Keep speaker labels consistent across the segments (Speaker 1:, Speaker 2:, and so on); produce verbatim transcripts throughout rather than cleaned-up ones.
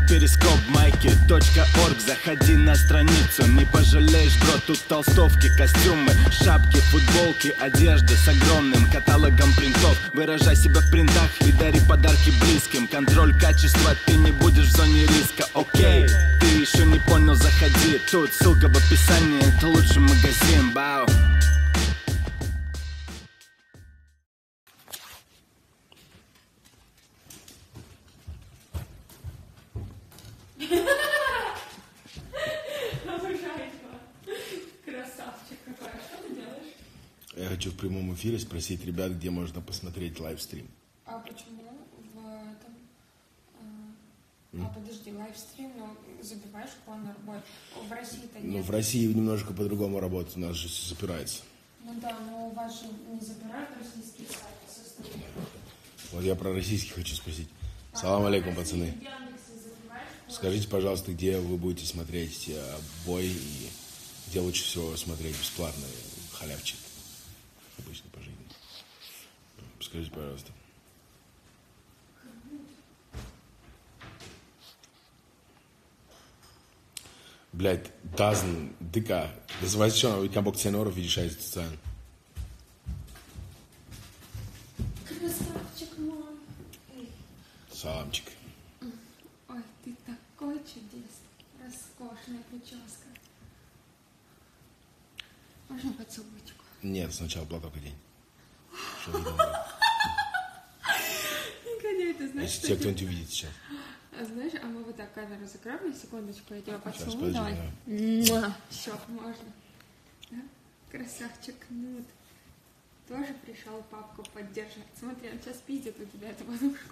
Speaker 1: перископ майки точка орг. Заходи на страницу, не пожалеешь, бро. Тут толстовки, костюмы, шапки, футболки, одежда с огромным каталогом принтов. Выражай себя в принтах и дари подарки близким. Контроль качества, ты не будешь в зоне риска. Окей, ты еще не понял, заходи. Тут ссылка в описании, это лучший магазин. Бау.
Speaker 2: Я хочу в прямом эфире спросить ребят, где можно посмотреть лайвстрим.
Speaker 3: А почему в этом... А, а подожди, лайвстрим, ну, забиваешь Конор Бой. В России-то нет.
Speaker 2: Ну, в России немножко по-другому работает, у нас же все запирается.
Speaker 3: Ну да, но у вас же не забирают российские сайты со студии.
Speaker 2: Вот я про российский хочу спросить. А, Салам алейкум, пацаны. Скажите, пожалуйста, где вы будете смотреть бой и где лучше всего смотреть бесплатно, халявчик? Обычно по жизни. Скажите, пожалуйста. Блять, Тазн, дика. Das weiß ich schon, aber ich kann Bock zehn Euro für die Scheiße zu zahlen.
Speaker 3: Красавчик мой.
Speaker 2: Саламчик.
Speaker 3: Ой, ты такой чудесный. Роскошная прическа. Можно поцелуйчику?
Speaker 2: Нет, сначала платок одень.
Speaker 3: Никогда это знаешь,
Speaker 2: если тебя кто-нибудь увидит сейчас.
Speaker 3: А знаешь, а мы вот так камеру закроем, секундочку, я тебя
Speaker 2: Сейчас,
Speaker 3: поцелую.
Speaker 2: подожди,
Speaker 3: Давай.
Speaker 2: давай.
Speaker 3: Все, можно. Да? Красавчик Кнут. Тоже пришел папку поддержать. Смотри, он сейчас пиздит у тебя эту подушку.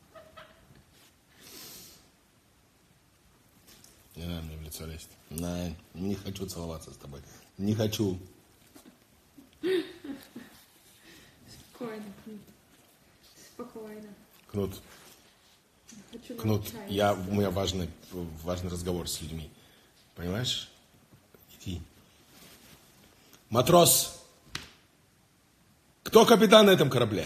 Speaker 2: Не надо мне в лицо лезть. Не, не хочу целоваться с тобой. Не хочу.
Speaker 3: Спокойно, Кнут. Спокойно.
Speaker 2: Кнут.
Speaker 3: Хочу
Speaker 2: Кнут,
Speaker 3: молчать.
Speaker 2: я, у меня важный, важный разговор с людьми. Понимаешь? Иди. Матрос! Кто капитан на этом корабле?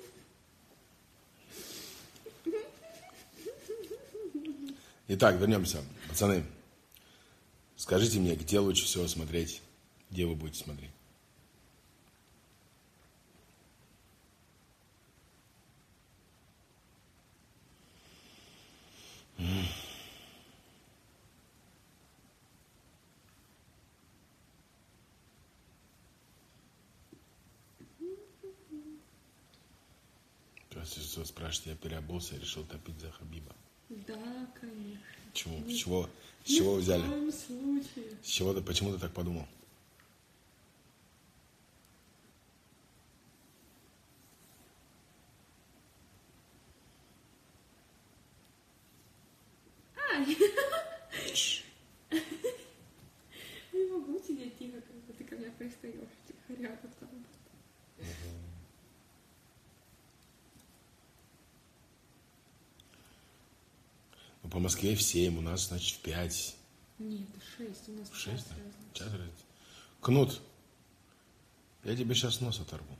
Speaker 2: Итак, вернемся. Пацаны, скажите мне, где лучше всего смотреть? Где вы будете смотреть? Все спрашивает, я переобулся и решил топить за Хабиба.
Speaker 3: Да, конечно.
Speaker 2: Почему?
Speaker 3: Ни,
Speaker 2: С чего, с чего вы взяли?
Speaker 3: В коем случае.
Speaker 2: С чего ты, почему ты так подумал?
Speaker 3: Ай! Не могу сидеть тихо, когда ты ко мне пристаешь. Тихо рядом там.
Speaker 2: Ну, по Москве в семь, у нас, значит, в пять.
Speaker 3: Нет, в шесть. У нас
Speaker 2: В шесть, да?
Speaker 3: разница.
Speaker 2: Час разница. Кнут, я тебе сейчас нос оторву.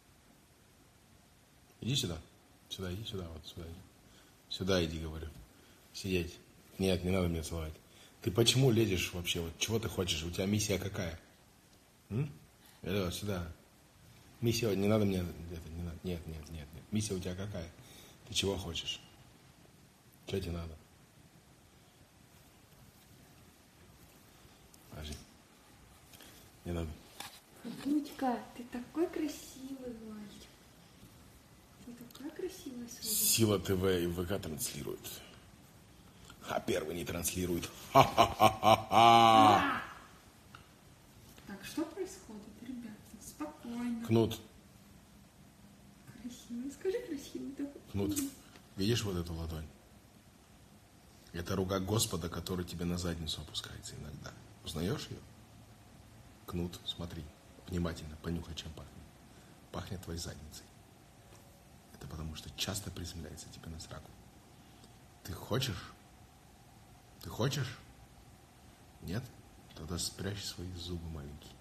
Speaker 2: Иди сюда. Сюда, иди сюда, вот сюда. Иди. Сюда иди, говорю. Сидеть. Нет, не надо меня целовать. Ты почему лезешь вообще? Вот чего ты хочешь? У тебя миссия какая? М? Алло, сюда. Миссия, не надо мне... Это, не надо. Нет, нет, нет, нет. Миссия у тебя какая? Ты чего хочешь? Что тебе надо? Подожди. Не надо.
Speaker 3: Дудька, ты такой красивый мальчик. Ты такая красивая свобода.
Speaker 2: Сила ТВ и ВК транслирует. А первый не транслирует. Ха-ха-ха-ха-ха.
Speaker 3: Так, что происходит, ребята? Спокойно.
Speaker 2: Кнут,
Speaker 3: Красивый. Скажи красивый. Да.
Speaker 2: Кнут, видишь вот эту ладонь? Это рука Господа, который тебе на задницу опускается иногда. Узнаешь ее? Кнут, смотри, внимательно, понюхай, чем пахнет. Пахнет твоей задницей. Это потому что часто приземляется тебе на сраку. Ты хочешь? Ты хочешь? Нет? Тогда спрячь свои зубы маленькие.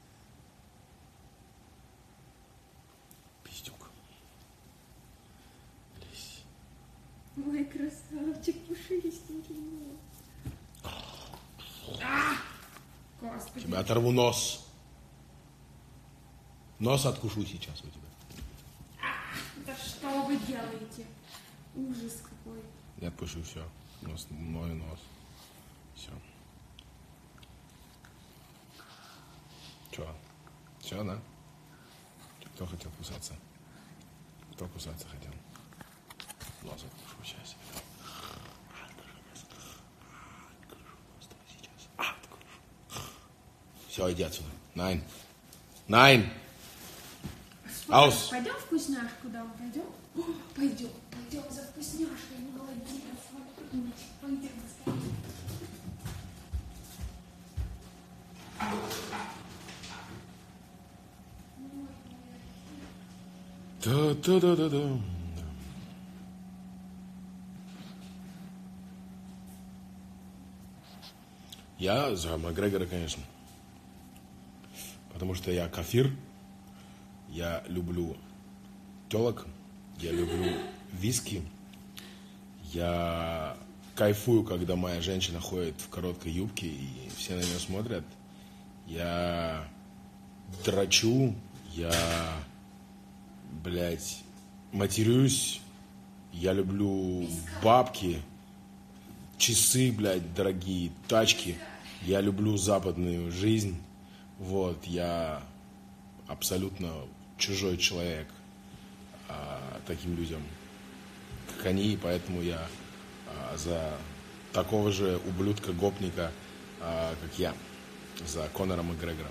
Speaker 2: Пиздюк. Лезь.
Speaker 3: Ой, красавчик, пушистенький.
Speaker 2: Тебе оторву нос. Нос откушу сейчас у тебя.
Speaker 3: Да что вы делаете? Ужас какой.
Speaker 2: Я откушу все. Нос, мой нос. Все. Че? Все, да? Кто хотел кусаться? Кто кусаться хотел? Нос откушу сейчас. Все, иди отсюда. Найн. Найн. Аус.
Speaker 3: Пойдем вкусняшку, да, пойдем? О, пойдем, пойдем за вкусняшкой, молодец. Пойдем скорее.
Speaker 2: Да-да-да-да-да. Я за Макгрегора, конечно. Потому что я кафир. Я люблю телок. Я люблю виски. Я кайфую, когда моя женщина ходит в короткой юбке и все на нее смотрят. Я дрочу. Я, блядь, матерюсь. Я люблю бабки, часы, блядь, дорогие, тачки. Я люблю западную жизнь. Вот, я абсолютно чужой человек а, таким людям, как они, и поэтому я а, за такого же ублюдка-гопника, а, как я, за Конора Макгрегора.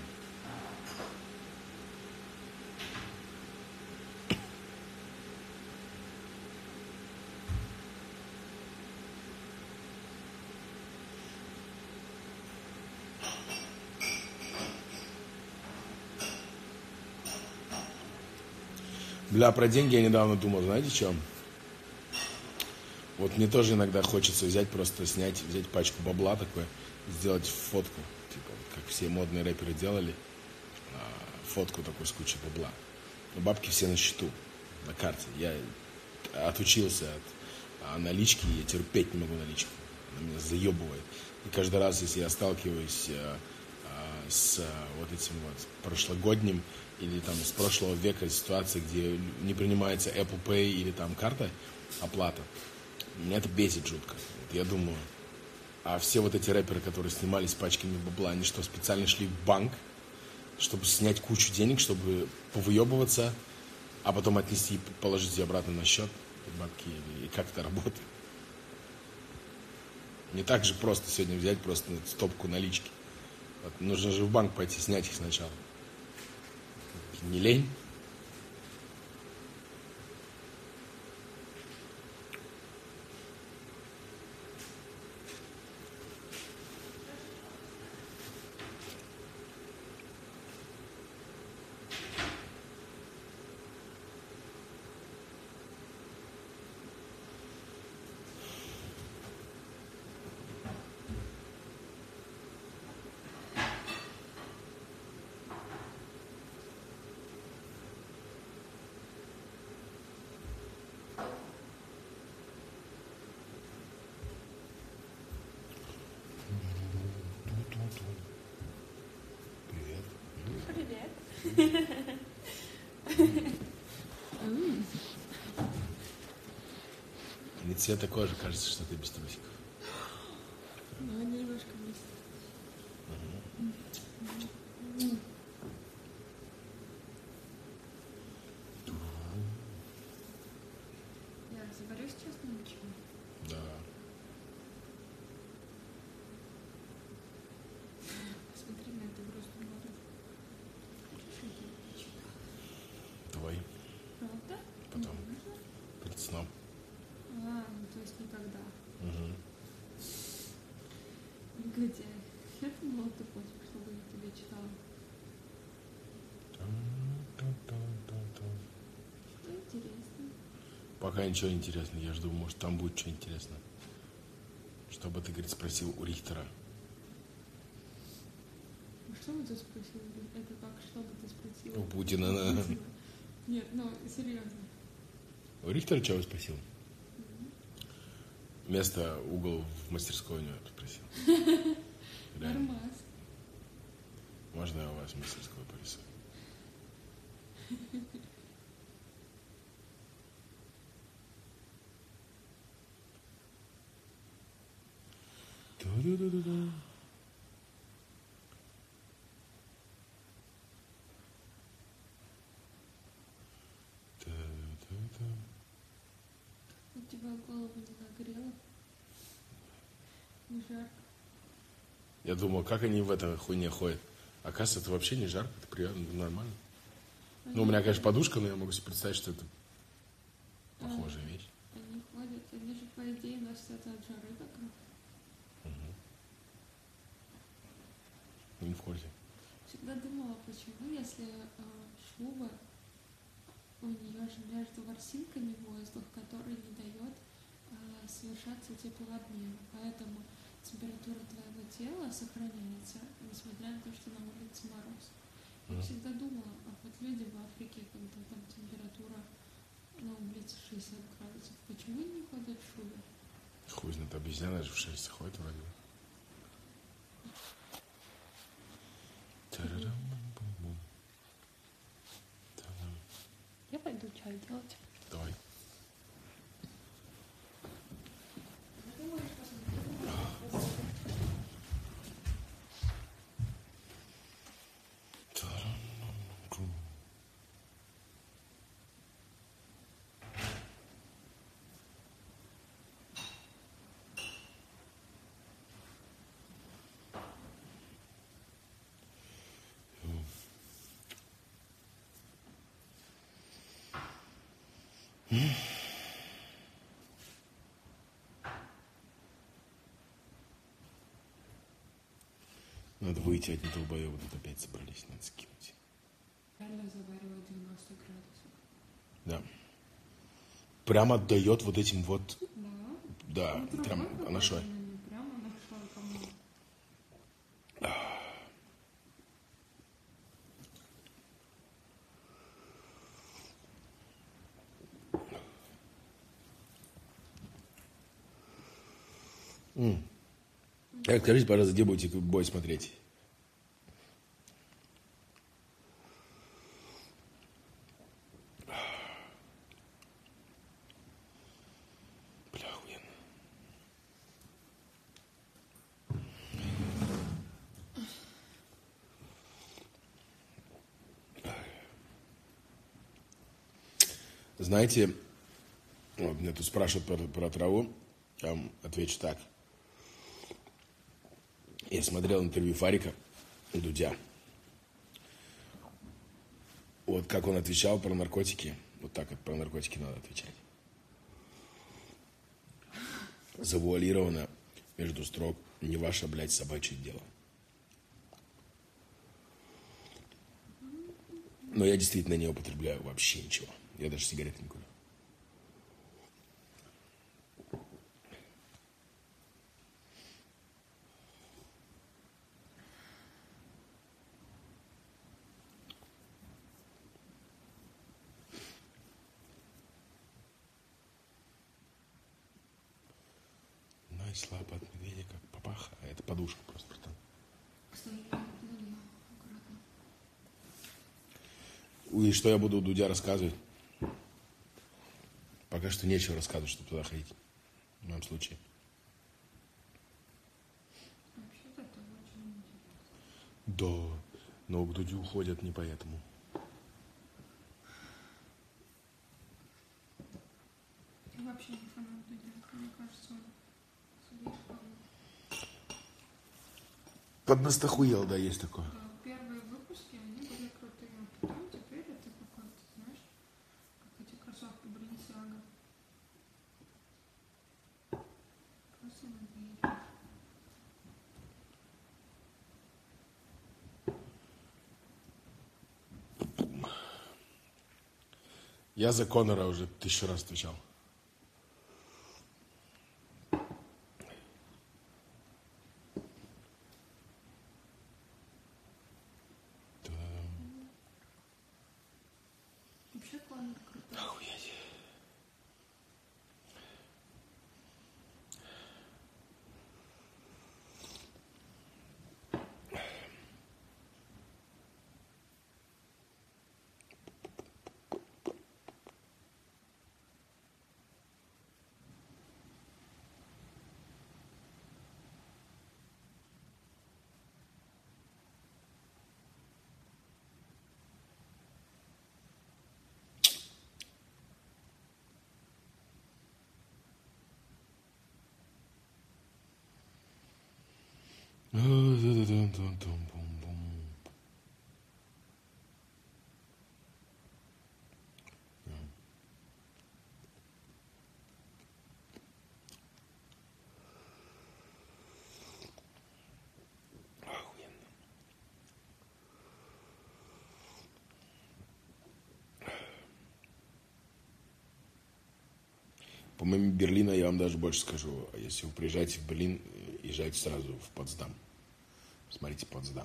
Speaker 2: Бля, про деньги я недавно думал, знаете, что? Вот мне тоже иногда хочется взять, просто снять, взять пачку бабла такой, сделать фотку, типа, как все модные рэперы делали, фотку такой с кучей бабла. Но бабки все на счету, на карте. Я отучился от налички, я терпеть не могу наличку. Она меня заебывает. И каждый раз, если я сталкиваюсь с вот этим вот прошлогодним или там с прошлого века ситуации, где не принимается Apple Pay или там карта оплата, меня это бесит жутко. Вот я думаю, а все вот эти рэперы, которые снимались пачками бабла, они что, специально шли в банк, чтобы снять кучу денег, чтобы повыебываться, а потом отнести и положить ее обратно на счет бабки, и как это работает? Не так же просто сегодня взять просто стопку налички. Вот, нужно же в банк пойти, снять их сначала. Не лень. И цвета кожи кажется, что ты без трусиков.
Speaker 3: Ну, немножко есть. Я заборю сейчас на ничего?
Speaker 2: Да.
Speaker 3: Посмотри на эту грустную морду.
Speaker 2: Твой.
Speaker 3: Правда?
Speaker 2: Потом. Перед сном.
Speaker 3: А, ну то есть никогда.
Speaker 2: Угу.
Speaker 3: Негодяй. Я думала, ты хочешь, чтобы я тебе читала. Что интересно?
Speaker 2: Пока ничего не интересно. Я жду, может, там будет что интересно. Чтобы ты, говорит, спросил у Рихтера.
Speaker 3: Ну что бы ты спросил? Это как, что бы ты спросила?
Speaker 2: У Путина. На...
Speaker 3: Нет, ну, серьезно.
Speaker 2: У Рихтера чего спросил? Место, угол в мастерской у него спросил.
Speaker 3: Нормас.
Speaker 2: Можно я у вас мастерскую порисую? Ту-ду-ду-ду-ду. Ту-ду-ду-ду.
Speaker 3: У тебя голову не нагрело? Не жарко?
Speaker 2: Я думал, как они в этой хуйне ходят. Оказывается, это вообще не жарко, это приятно, нормально.
Speaker 3: Они,
Speaker 2: Ну, у меня, конечно, подушка, но я могу себе представить, что это похожая вещь.
Speaker 3: Они ходят, они же, по идее, носят от жары как раз.
Speaker 2: Угу. Не в курсе.
Speaker 3: Всегда думала, почему, если э, шуба, у нее же между ворсинками воздух, который не дает э, совершаться теплообмену. Поэтому температура твоего тела сохраняется, несмотря на то, что на улице мороз. Я
Speaker 2: Mm.
Speaker 3: всегда думала, а вот люди в Африке, когда там температура на улице шестьдесят градусов, почему они не ходят в шубе?
Speaker 2: Хуй знает, обезьяна же в шерсти ходит вроде бы. Тарарам-бум-бум. Тарам.
Speaker 3: Я пойду чай делать.
Speaker 2: Давай. Тарам-бум-бум. Надо выйти, одни долбоебы тут опять собрались, надо скинуть.
Speaker 3: Реально заваривать девяносто градусов.
Speaker 2: Да. Прям отдает вот этим вот.
Speaker 3: Да.
Speaker 2: Да,
Speaker 3: Ну,
Speaker 2: прям
Speaker 3: другой
Speaker 2: она шо.
Speaker 3: какой-то, не прямо на шой, по-моему.
Speaker 2: М. Так, скажите, пожалуйста, где будете бой смотреть? Бля, охуенно. Знаете, вот меня тут спрашивают про, про траву, я вам отвечу так. Я смотрел интервью Фарика у Дудя. Вот как он отвечал про наркотики. Вот так вот про наркотики надо отвечать. Завуалировано между строк. Не ваше, блядь, собачье дело. Но я действительно не употребляю вообще ничего. Я даже сигареты не курю. Слабо от медведя, как папаха, а это подушка просто, братан.
Speaker 3: Кстати, я не аккуратно.
Speaker 2: И что я буду у Дудя рассказывать? Пока что нечего рассказывать, чтобы туда ходить. В моем случае.
Speaker 3: Вообще-то это очень интересно.
Speaker 2: Да, но к Дудю уходят не поэтому.
Speaker 3: Я вообще не фанат Дудя. Мне кажется, он слишком...
Speaker 2: Поднастохуел, да, есть такое.
Speaker 3: Да, первые выпуски, они были крутые, а потом теперь это какой-то, знаешь, как эти кроссовки Balenciaga. Просто надоели.
Speaker 2: Я за Конора уже тысячу раз отвечал.
Speaker 3: Вообще Конор крутой.
Speaker 2: Охуеть. По-моему, Берлина, я вам даже больше скажу. Если вы приезжаете в Берлин, езжайте сразу в Потсдам. Смотрите Потсдам.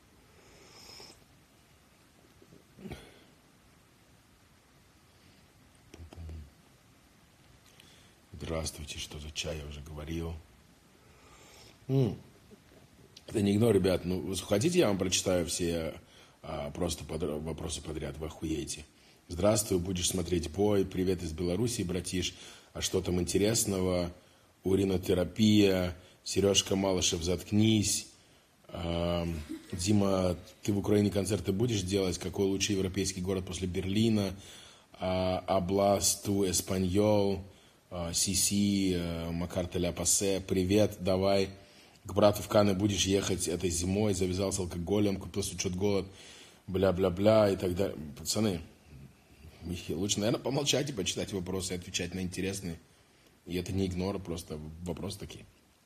Speaker 2: Здравствуйте, что за чай, я уже говорил. М-м. Это не игнор, ребят. Ну, вы хотите, я вам прочитаю все а, просто под, вопросы подряд, вы охуеете. Здравствуй, будешь смотреть бой. Привет из Белоруссии, братиш. А что там интересного? Уринотерапия. Сережка Малышев, заткнись. А, Дима, ты в Украине концерты будешь делать? Какой лучший европейский город после Берлина? А, Абласту, Эспаньол, Сиси, Макар Теля Пассе. Привет, давай. К брату в Каны будешь ехать этой зимой. Завязался алкоголем, купил сучет голод. Бля-бля-бля и так далее. Пацаны, лучше, наверное, помолчать и почитать вопросы и отвечать на интересные. И это не игнор, просто вопросы такие.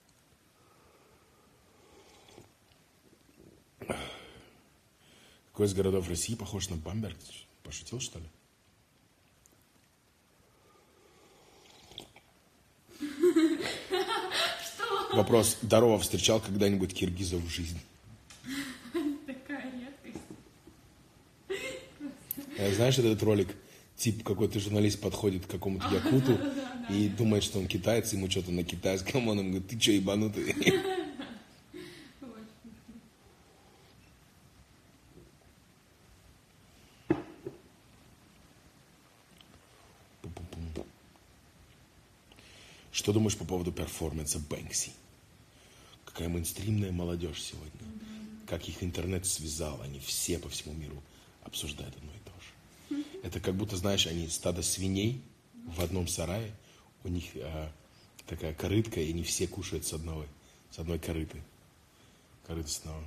Speaker 2: Какой из городов России похож на Бамберг? Пошутил, что ли?
Speaker 3: Что?
Speaker 2: Вопрос. Здорово, встречал когда-нибудь киргизов в жизни?
Speaker 3: Такая редкость.
Speaker 2: Знаешь этот ролик? Тип какой-то журналист подходит к какому-то якуту и думает, что он китаец, ему что-то на китайском, он ему говорит, ты что, ебанутый? Что думаешь по поводу перформанса Бэнкси? Какая мейнстримная молодежь сегодня. Как их интернет связал, они все по всему миру обсуждают одно и то же. Это как будто, знаешь, они стадо свиней в одном сарае, у них а, такая корытка, и они все кушают с одной, с одной корыты. Корыто с одного.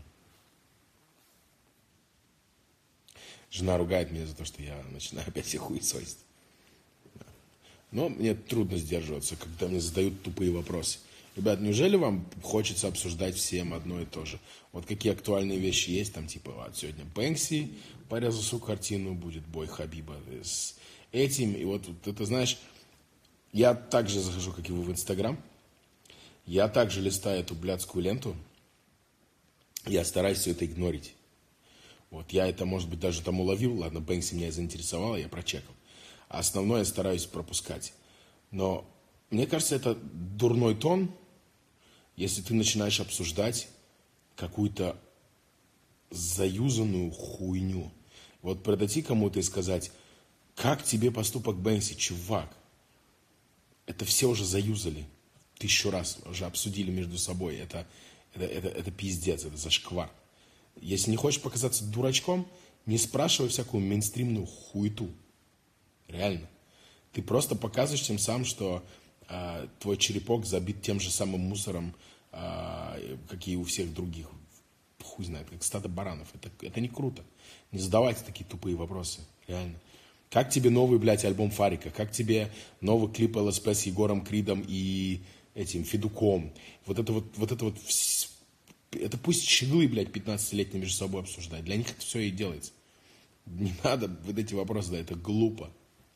Speaker 2: Жена ругает меня за то, что я начинаю опять их хуесосить. Но мне трудно сдерживаться, когда мне задают тупые вопросы. Ребят, неужели вам хочется обсуждать всем одно и то же? Вот какие актуальные вещи есть, там типа, вот сегодня Бэнкси порезал свою картину, будет бой Хабиба с этим. И вот, вот это, знаешь, я также захожу, как и вы, в Инстаграм. Я также листаю эту блядскую ленту. Я стараюсь все это игнорить. Вот, я это, может быть, даже там уловил. Ладно, Бэнкси меня заинтересовало, я прочекал. А основное я стараюсь пропускать. Но мне кажется, это дурной тон, если ты начинаешь обсуждать какую-то заюзанную хуйню. Вот подойти кому-то и сказать, как тебе поступок Бэнкси, чувак? Это все уже заюзали. Тысячу раз уже обсудили между собой. Это, это, это, это пиздец, это зашквар. Если не хочешь показаться дурачком, не спрашивай всякую мейнстримную хуету. Реально. Ты просто показываешь тем самым, что а, твой черепок забит тем же самым мусором, а, какие у всех других. Хуй знает, как стадо баранов. Это, это не круто. Не задавайте такие тупые вопросы. Реально. Как тебе новый, блядь, альбом Фарика? Как тебе новый клип ЛСП с Егором Кридом и этим Федуком? Вот это вот, вот это вот, это пусть щеглы, блядь, пятнадцатилетние между собой обсуждают. Для них это все и делается. Не надо вот эти вопросы, да, это глупо.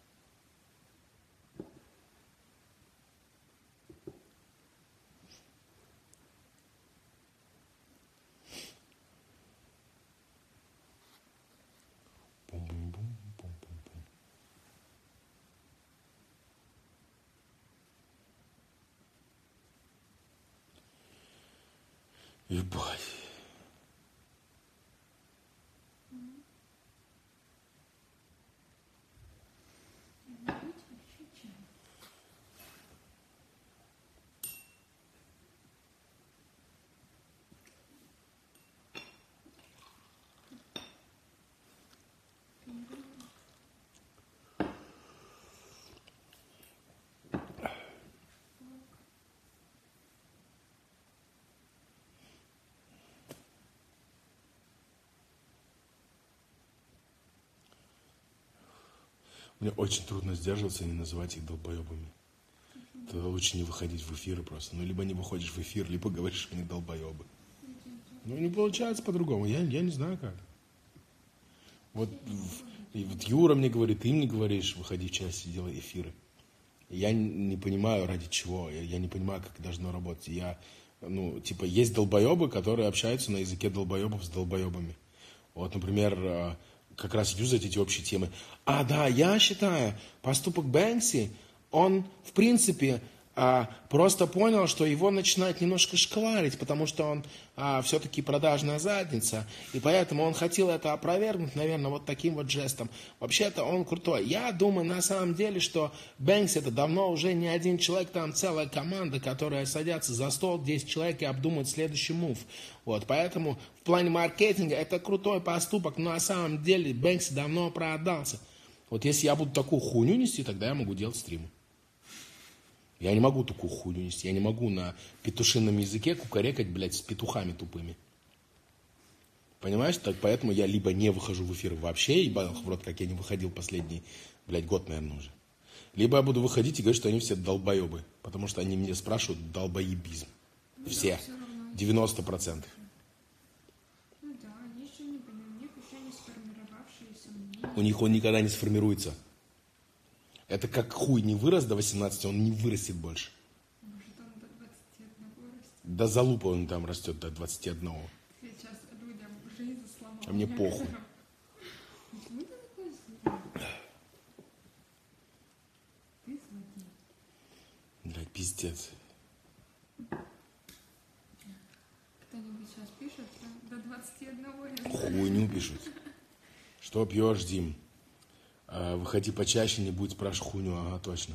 Speaker 2: Ебать. Мне очень трудно сдерживаться и не называть их долбоебами. Тогда лучше не выходить в эфиры просто. Ну, либо не выходишь в эфир, либо говоришь, что они долбоебы. Ну, не получается по-другому. Я, я не знаю как. Вот, и вот Юра мне говорит, ты мне говоришь, выходи в часе, делай эфиры. Я не, не понимаю, ради чего. Я, я не понимаю, как должно работать. Я, ну, типа, есть долбоебы, которые общаются на языке долбоебов с долбоебами. Вот, например, как раз юзать эти общие темы. А, да, я считаю, поступок Бэнкси, он, в принципе, а, просто понял, что его начинает немножко шкварить, потому что он а, все-таки продажная задница, и поэтому он хотел это опровергнуть, наверное, вот таким вот жестом. Вообще-то он крутой. Я думаю, на самом деле, что Бэнкси это давно уже не один человек, там целая команда, которая садятся за стол, десять человек и обдумывают следующий мув. Вот, поэтому в плане маркетинга это крутой поступок, но на самом деле Бэнкси давно продался. Вот если я буду такую хуйню нести, тогда я могу делать стримы. Я не могу такую хуйню нести. Я не могу на петушином языке кукарекать, блядь, с петухами тупыми. Понимаешь? Так поэтому я либо не выхожу в эфир вообще, ебал их в рот, как я не выходил последний, блядь, год, наверное, уже. Либо я буду выходить и говорить, что они все долбоебы. Потому что они меня спрашивают долбоебизм. Все. девяносто процентов.
Speaker 3: Ну да, они еще не понимают, у них еще не сформировавшиеся мнения.
Speaker 2: У них он никогда не сформируется. Это как хуй не вырос до восемнадцати, он не вырастет больше.
Speaker 3: Может, он до двадцати одного растет.
Speaker 2: До залупа он там растет до двадцати одного.
Speaker 3: Сейчас людям жизнь сломала.
Speaker 2: А мне похуй.
Speaker 3: Почему ты такой злой? Ты злодей.
Speaker 2: Блядь, пиздец.
Speaker 3: Кто-нибудь сейчас пишет, да, до двадцати одного я знаю.
Speaker 2: Хуйню пишут. Что пьешь, Дим? А, выходи почаще, не будь спрашивать хуйню. Ага, точно.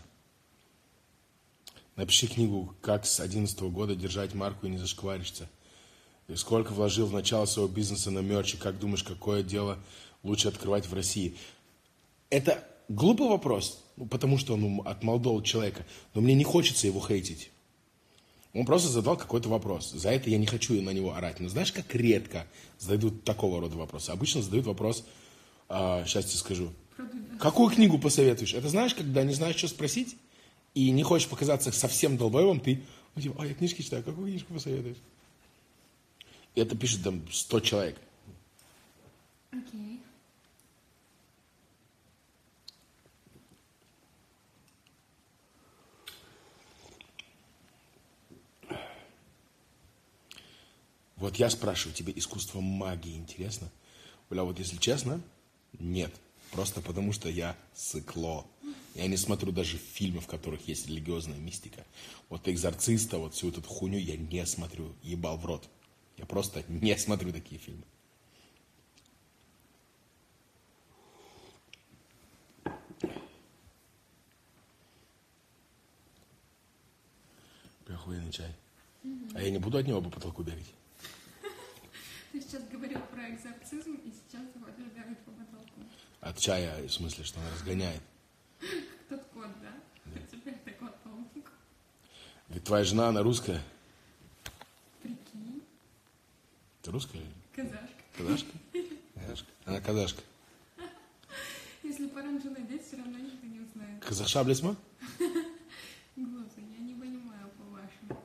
Speaker 2: Напиши книгу «Как с одиннадцатого года держать марку и не зашкваришься». И сколько вложил в начало своего бизнеса на мерче? Как думаешь, какое дело лучше открывать в России? Это глупый вопрос, ну, потому что он от молодого человека. Но мне не хочется его хейтить. Он просто задал какой-то вопрос. За это я не хочу на него орать. Но знаешь, как редко задают такого рода вопросы? Обычно задают вопрос, а, сейчас тебе скажу, какую книгу посоветуешь? Это знаешь, когда не знаешь, что спросить, и не хочешь показаться совсем долбоебом, ты, ну, типа, а я книжки читаю, какую книжку посоветуешь? И это пишет там сто человек.
Speaker 3: Окей.
Speaker 2: Вот я спрашиваю, тебе искусство магии интересно? Бля, вот если честно, нет. Просто потому, что я сыкло. Я не смотрю даже фильмы, в которых есть религиозная мистика. Вот «Экзорциста», вот всю эту хуйню я не смотрю. Ебал в рот. Я просто не смотрю такие фильмы. Бля, охуенный чай. Mm-hmm. А я не буду от него по потолку бегать.
Speaker 3: Ты сейчас говорил про экзорцизм, и сейчас хочешь бегать по потолку.
Speaker 2: От чая, в смысле, что она разгоняет.
Speaker 3: Тот кот, да?
Speaker 2: Да.
Speaker 3: Теперь ты кот-паук.
Speaker 2: Ведь твоя жена, она русская.
Speaker 3: Прикинь.
Speaker 2: Ты русская?
Speaker 3: Казашка.
Speaker 2: Казашка? Казашка. Она казашка.
Speaker 3: Если пораньше надеть, все равно никто не узнает.
Speaker 2: Казаша, блесма?
Speaker 3: Глаза, я не понимаю по-вашему.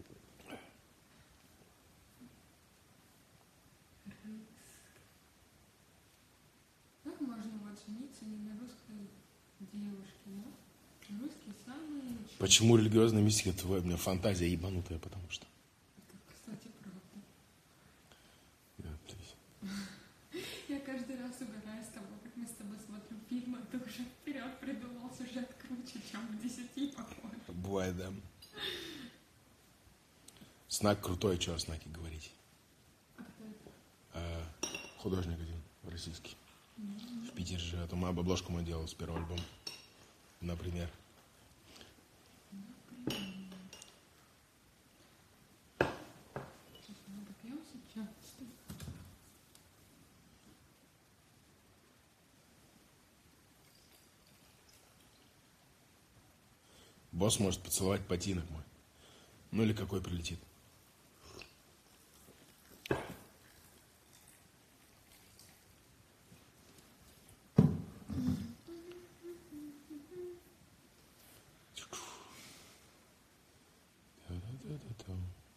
Speaker 3: Как можно вот жениться не на русской девушке, да? Русские самые лучшие.
Speaker 2: Почему религиозная мистика твоя? У меня фантазия ебанутая, потому что.
Speaker 3: Это, кстати, правда.
Speaker 2: Да, то есть.
Speaker 3: Я каждый раз угораю с тобой, как мы с тобой смотрим фильмы, а ты уже вперед придумал сюжет круче, чем в десяти похоже.
Speaker 2: Бывает, да. Снак крутой, что о Снаке говорить.
Speaker 3: А кто это?
Speaker 2: А, художник один, российский.
Speaker 3: Mm-hmm.
Speaker 2: В Питере живет. Он обложку мой делал с первого альбома. Например.
Speaker 3: Сейчас мы допьем сейчас.
Speaker 2: Босс может поцеловать ботинок мой. Ну или какой прилетит. Там.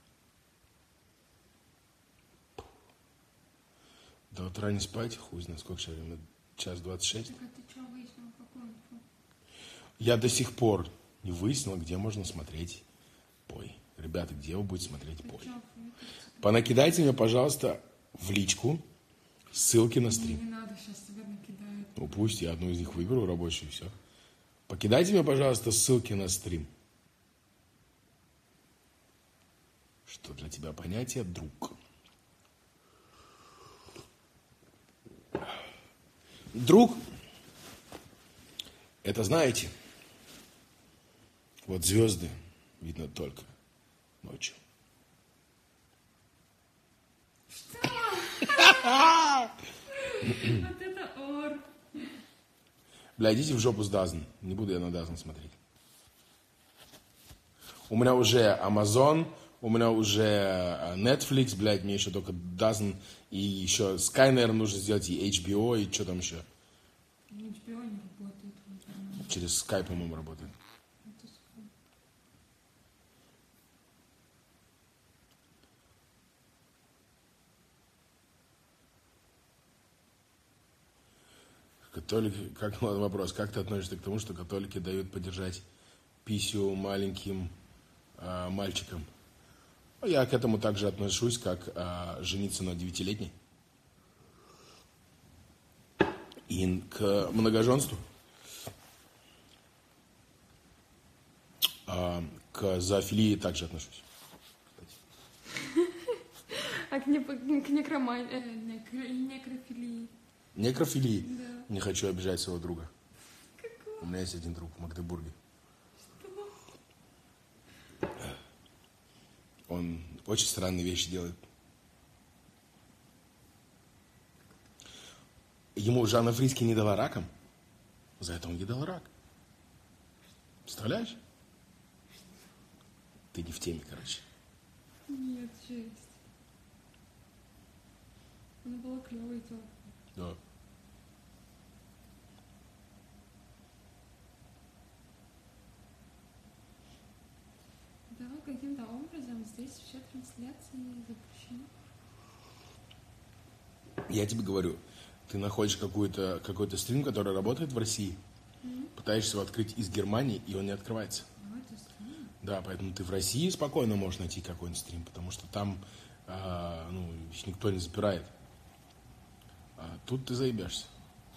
Speaker 2: До утра не спать, хуй знает, сколько сейчас время, час двадцать шесть.
Speaker 3: Так а ты что выяснил, какую инфу?
Speaker 2: Я до сих пор не выяснил, где можно смотреть бой. Ребята, где вы будете смотреть
Speaker 3: Ты
Speaker 2: бой?
Speaker 3: чё, в-
Speaker 2: Понакидайте мне, пожалуйста, в личку ссылки на
Speaker 3: Не,
Speaker 2: стрим.
Speaker 3: не надо, сейчас тебя накидают.
Speaker 2: Ну пусть я одну из них выберу, рабочую, и все. Покидайте мне, пожалуйста, ссылки на стрим. Что для тебя понятие друг? Друг, это знаете, вот звезды видно только ночью.
Speaker 3: Вот это ор.
Speaker 2: Бля, идите в жопу с Дазн. Не буду я на Дазн смотреть. У меня уже Amazon, у меня уже Netflix, блядь, мне еще только Дазн, и еще Sky, наверное, нужно сделать, и эйч би о, и что там еще.
Speaker 3: эйч би о не работает в интернете.
Speaker 2: Через Skype, по-моему, работает.
Speaker 3: Это сколько?
Speaker 2: Католики, как ладно, вопрос, как ты относишься к тому, что католики дают подержать писю маленьким а, мальчикам? Ну, я к этому также отношусь, как а, жениться на девятилетней. И к многоженству, а, к зоофилии также отношусь.
Speaker 3: А к, не, к некромании, э, некро, некрофилии.
Speaker 2: Некрофилии.
Speaker 3: Да.
Speaker 2: Не хочу обижать своего друга.
Speaker 3: Какого?
Speaker 2: У меня есть один друг в Магдебурге.
Speaker 3: Что?
Speaker 2: Он очень странные вещи делает. Ему Жанна Фриски не дала раком, за это он ей дал рак. Представляешь? Ты не в теме, короче.
Speaker 3: Нет, жесть. Она была клевой телка.
Speaker 2: Да.
Speaker 3: Да, каким-то образом здесь все трансляции запрещены.
Speaker 2: Я тебе говорю, ты находишь какой-то какой-то стрим, который работает в России,
Speaker 3: Mm-hmm.
Speaker 2: пытаешься его открыть из Германии, и он не открывается.
Speaker 3: Ну, это странно.
Speaker 2: Да, поэтому ты в России спокойно можешь найти какой-нибудь стрим, потому что там а, ну, их никто не запирает. А тут ты заебешься.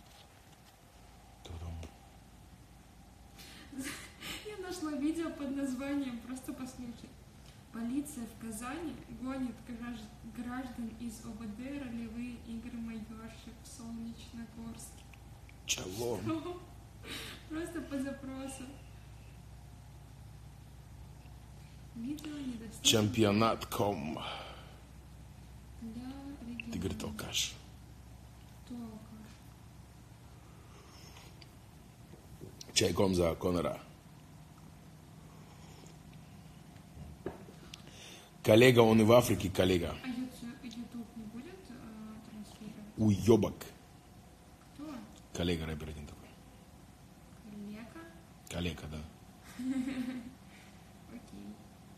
Speaker 3: Я нашла видео под названием, просто послушай. Полиция в Казани гонит гражд- граждан из ОВД ролевые игры майорши в Солнечногорске.
Speaker 2: Чего?
Speaker 3: Просто по запросу. Видео недоступно
Speaker 2: Чемпионат ком.
Speaker 3: для регионов.
Speaker 2: Ты, говорит, алкаш.
Speaker 3: Кто алкаш?
Speaker 2: Чайком за Конора. Коллега, он и в Африке коллега.
Speaker 3: А YouTube не будет э, транслировать?
Speaker 2: Уебок.
Speaker 3: Кто?
Speaker 2: Коллега рэпер один такой.
Speaker 3: Коллега?
Speaker 2: Коллега, да.
Speaker 3: Окей.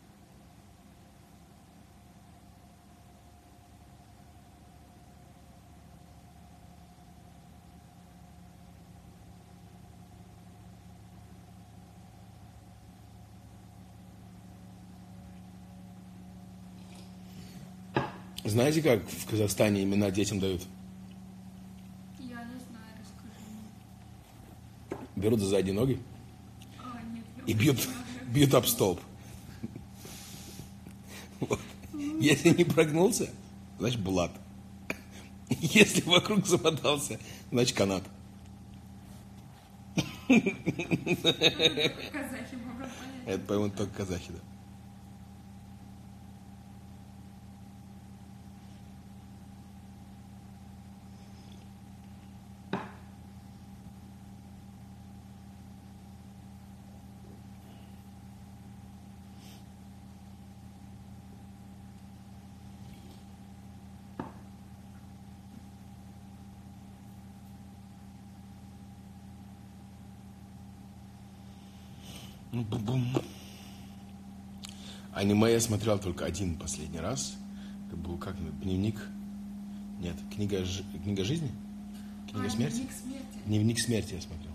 Speaker 2: Знаете, как в Казахстане имена детям дают?
Speaker 3: Я не знаю, расскажи мне.
Speaker 2: Берут за задние ноги
Speaker 3: А, нет, я
Speaker 2: и бьют, бьют об столб. Вот. Если не прогнулся, значит Булат. Если вокруг замотался, значит канат.
Speaker 3: казахи могут понять.
Speaker 2: Это, по-моему, только казахи, да. Ну, бум-бум. Аниме я смотрел только один последний раз. Это был как дневник? Нет, книга, ж... книга жизни? Книга
Speaker 3: а,
Speaker 2: смерти?
Speaker 3: Дневник смерти.
Speaker 2: Дневник смерти я смотрел.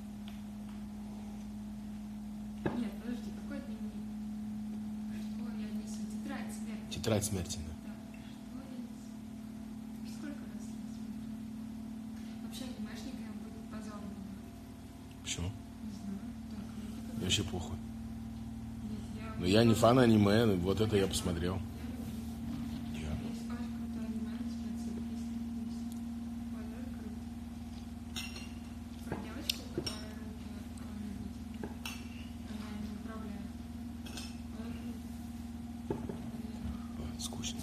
Speaker 3: Нет, подожди, какой дневник? Что я несу? Тетрадь смерти.
Speaker 2: Тетрадь смерти, да.
Speaker 3: Да. Что я... Сколько раз я смотрю? Вообще анимешникам будет позорно.
Speaker 2: Почему?
Speaker 3: Не знаю. Так, ну,
Speaker 2: Мне вообще похуй.
Speaker 3: Нет, я...
Speaker 2: Но я не фан аниме, но вот это я посмотрел.
Speaker 3: Я люблю.
Speaker 2: Я.
Speaker 3: Есть очень крутое аниме, называется «Епископ». Ой, ну это круто. Про девочку, которая руки видит. Она ими управляет. Ой, круто.
Speaker 2: А, скучно.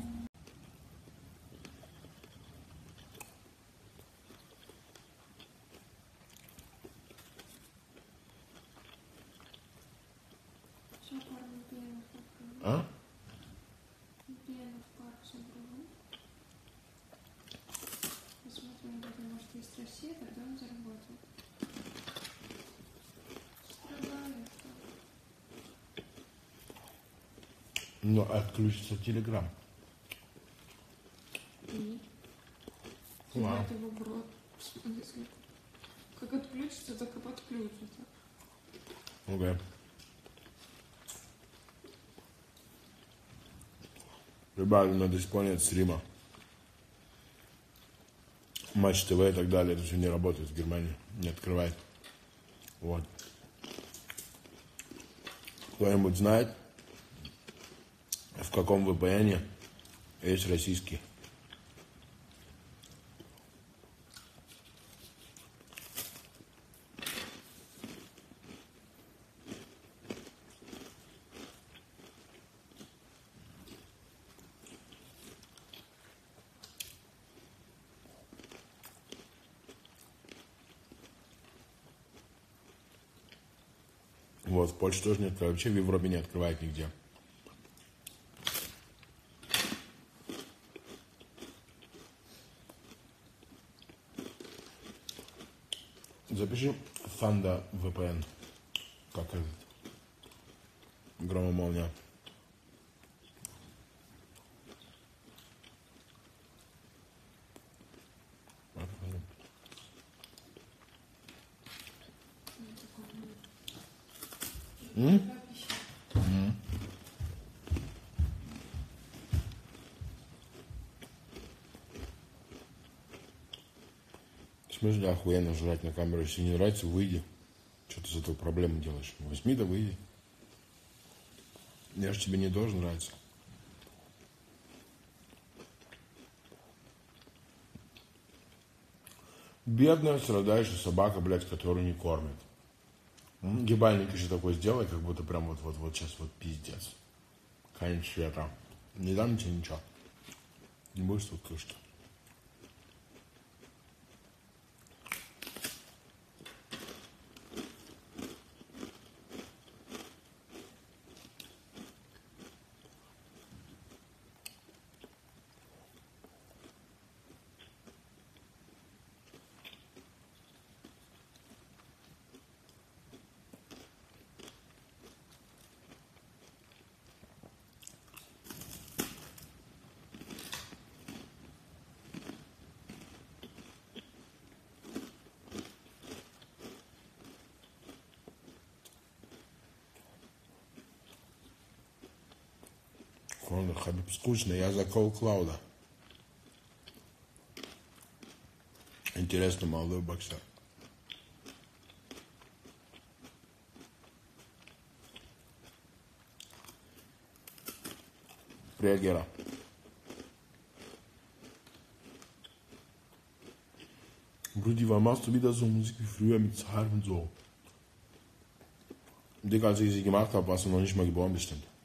Speaker 3: Все, парни, пьяно в парк.
Speaker 2: А?
Speaker 3: Пьяно в парк собрал. Посмотрим, потому что есть Россия, тогда он заработает. Страдает.
Speaker 2: Ну, отключится телеграм.
Speaker 3: И?
Speaker 2: Ладно.
Speaker 3: Взять его в рот. В смысле? Как отключится, так и подключится.
Speaker 2: Ага. Ребята, надо исполнять стрима. Матч ТВ и так далее. Это все не работает в Германии. Не открывает. Вот. Кто-нибудь знает, в каком ви пи эн есть российский? Вот, в Польше тоже не открывает. Вообще в Европе не открывает нигде. Запиши Thunder ви пи эн. Как этот? Громомолния. М? М. В смысле охуенно жрать на камеру? Если не нравится, выйди. Что ты из этого проблему делаешь? Возьми да выйди. Я же тебе не должен нравиться. Бедная, страдающая собака, блядь, которую не кормят. М? Ебальник еще такой сделай, как будто прям вот-вот-вот сейчас вот пиздец. Конец света. Не дам тебе ничего. Не будешь тут кушать. Конор Хабиб скучно, я за Коул Клауда. Интересный молодой боксер. Привет, Гера. Brudi, warum machst du wieder so Musik wie früher mit Zahlen und so? Digga, als ich sie gemacht habe, warst du noch nicht mal geboren bestimmt.